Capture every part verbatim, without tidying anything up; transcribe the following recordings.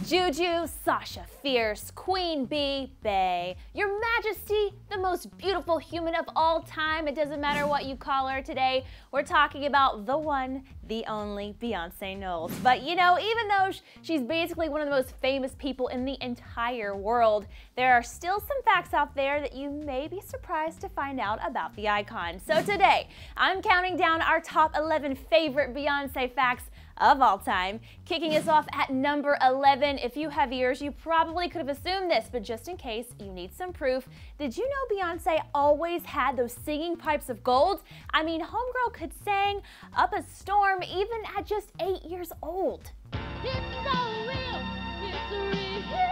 JuJu, Sasha Fierce, Queen Bee, Bey, Your Majesty, the most beautiful human of all time. It doesn't matter what you call her today. We're talking about the one, the only Beyonce Knowles. But you know, even though she's basically one of the most famous people in the entire world, there are still some facts out there that you may be surprised to find out about the icon. So today, I'm counting down our top eleven favorite Beyonce facts of all time. Kicking us off at number eleven. If you have ears, you probably could have assumed this, but just in case you need some proof, did you know Beyonce always had those singing pipes of gold? I mean, homegirl could sing up a storm even at just eight years old. It's so real, it's real.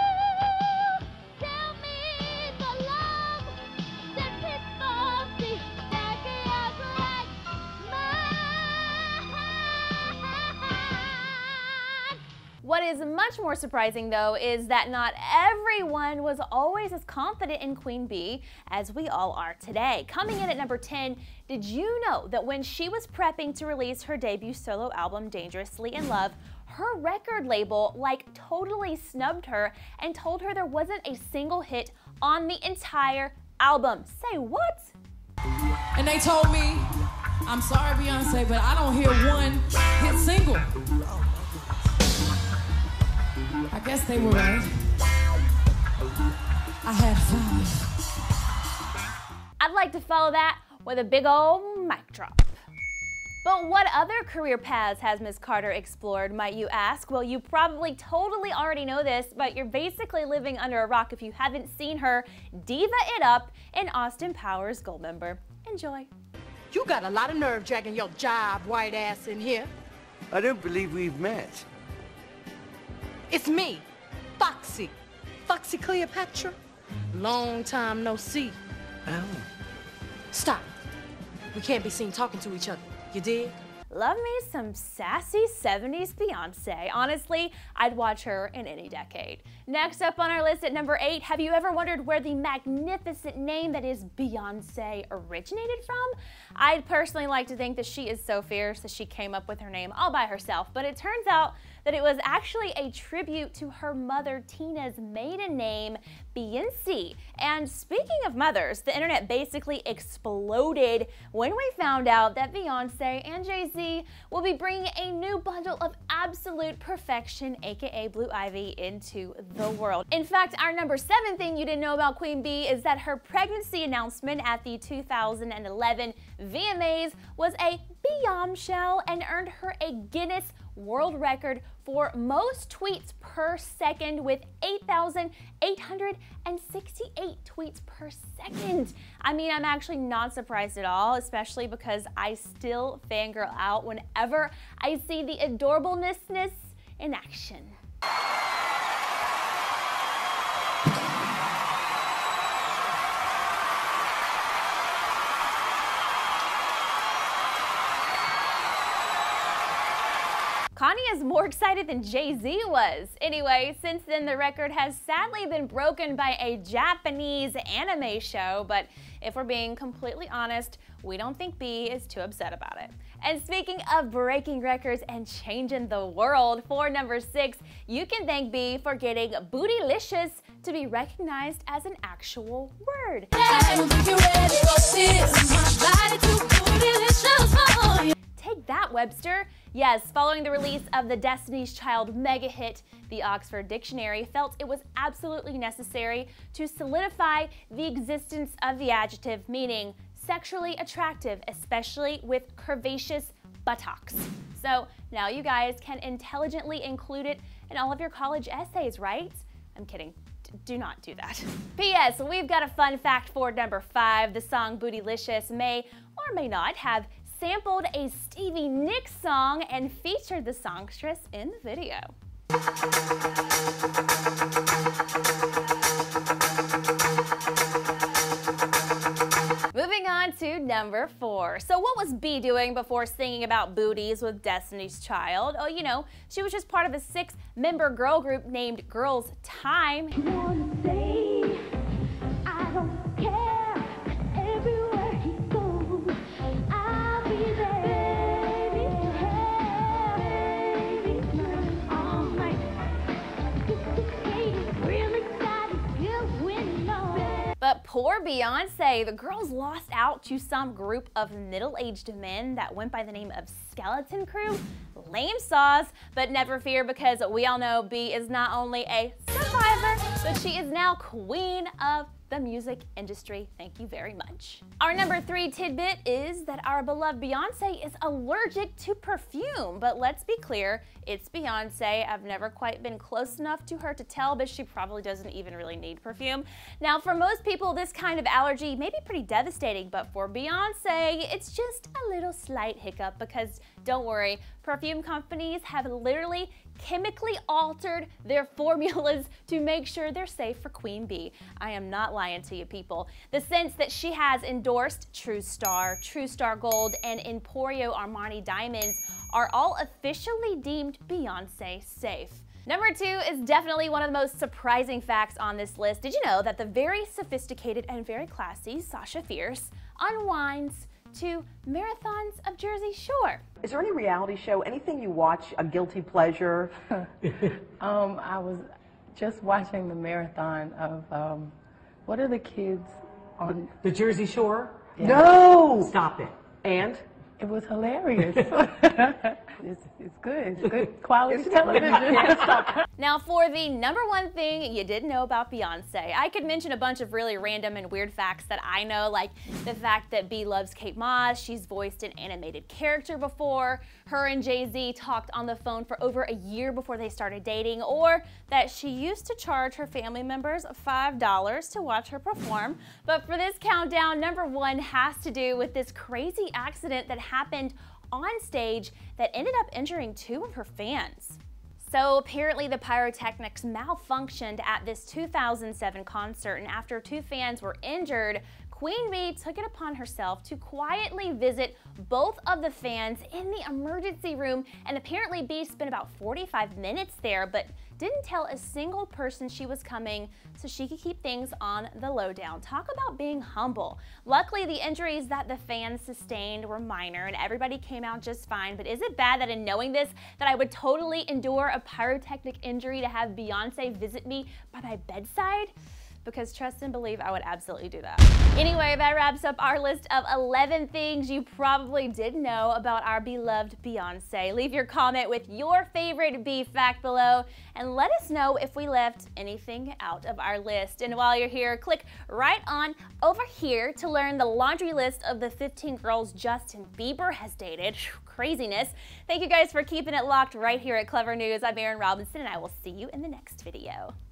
Tell me the love that people see that feels like mine. What is much more surprising, though, is that not everyone was always as confident in Queen Bee as we all are today. Coming in at number ten, did you know that when she was prepping to release her debut solo album, Dangerously in Love, her record label like totally snubbed her and told her there wasn't a single hit on the entire album? Say what? And they told me, I'm sorry, Beyonce, but I don't hear one hit single. I guess they were right. I had five. I'd like to follow that with a big old mic drop. But what other career paths has Miss Carter explored, might you ask? Well, you probably totally already know this, but you're basically living under a rock if you haven't seen her diva it up in Austin Powers Goldmember. Enjoy. You got a lot of nerve dragging your jive white ass in here. I don't believe we've met. It's me, Foxy. Foxy Cleopatra. Long time no see. Oh. Stop. We can't be seen talking to each other. You dig? Love me some sassy seventies Beyonce. Honestly, I'd watch her in any decade. Next up on our list at number eight, have you ever wondered where the magnificent name that is Beyonce originated from? I'd personally like to think that she is so fierce that she came up with her name all by herself, but it turns out that it was actually a tribute to her mother Tina's maiden name, Beyonce. And speaking of mothers, the internet basically exploded when we found out that Beyonce and Jay-Z will be bringing a new bundle of absolute perfection, aka Blue Ivy, into the world. In fact, our number seven thing you didn't know about Queen Bee is that her pregnancy announcement at the two thousand eleven V M As was a bombshell and earned her a Guinness World Record for most tweets per second with eight thousand eight hundred sixty-eight tweets per second. I mean, I'm actually not surprised at all, especially because I still fangirl out whenever I see the adorableness in action. Kanye is more excited than Jay-Z was. Anyway, since then the record has sadly been broken by a Japanese anime show, but if we're being completely honest, we don't think Bee is too upset about it. And speaking of breaking records and changing the world, for number six, you can thank Bee for getting bootylicious to be recognized as an actual word. Take that, Webster. Yes, following the release of the Destiny's Child mega hit, the Oxford Dictionary felt it was absolutely necessary to solidify the existence of the adjective meaning sexually attractive, especially with curvaceous buttocks. So now you guys can intelligently include it in all of your college essays, right? I'm kidding. Do not do that. P S We've got a fun fact for number five. The song Bootylicious may or may not have sampled a Stevie Nicks song and featured the songstress in the video. Moving on to number four. So what was Bee doing before singing about booties with Destiny's Child? Oh, you know, she was just part of a six-member girl group named Girls Time. Poor Beyonce. The girls lost out to some group of middle-aged men that went by the name of Skeleton Crew. Lame sauce, but never fear, because we all know B is not only a survivor, but she is now queen of the music industry. Thank you very much. Our number three tidbit is that our beloved Beyonce is allergic to perfume, but let's be clear, it's Beyonce. I've never quite been close enough to her to tell, but she probably doesn't even really need perfume. Now, for most people, this kind of allergy may be pretty devastating, but for Beyonce, it's just a little slight hiccup, because don't worry, perfume companies have literally chemically altered their formulas to make sure they're safe for Queen Bee. I am not lying to you people. The scents that she has endorsed, True Star, True Star Gold, and Emporio Armani Diamonds, are all officially deemed Beyonce safe. Number two is definitely one of the most surprising facts on this list. Did you know that the very sophisticated and very classy Sasha Fierce unwinds to marathons of Jersey Shore? Is there any reality show, anything you watch, a guilty pleasure? um, I was just watching the marathon of, um, what are the kids on? The Jersey Shore? Yeah. No! Stop it. And? It was hilarious. it's, it's good. It's good quality television. Now, for the number one thing you didn't know about Beyonce, I could mention a bunch of really random and weird facts that I know, like the fact that B loves Kate Moss, she's voiced an animated character before, her and Jay-Z talked on the phone for over a year before they started dating, or that she used to charge her family members five dollars to watch her perform. But for this countdown, number one has to do with this crazy accident that happened on stage that ended up injuring two of her fans. So apparently the pyrotechnics malfunctioned at this two thousand seven concert, and after two fans were injured, Queen Bee took it upon herself to quietly visit both of the fans in the emergency room, and apparently Bee spent about forty-five minutes there, but didn't tell a single person she was coming so she could keep things on the lowdown. Talk about being humble. Luckily, the injuries that the fans sustained were minor and everybody came out just fine, but is it bad that in knowing this, that I would totally endure a pyrotechnic injury to have Beyonce visit me by my bedside? Because trust and believe, I would absolutely do that. Anyway, that wraps up our list of eleven things you probably didn't know about our beloved Beyonce. Leave your comment with your favorite Bee fact below, and let us know if we left anything out of our list. And while you're here, click right on over here to learn the laundry list of the fifteen girls Justin Bieber has dated. Craziness. Thank you guys for keeping it locked right here at Clevver News. I'm Erin Robinson, and I will see you in the next video.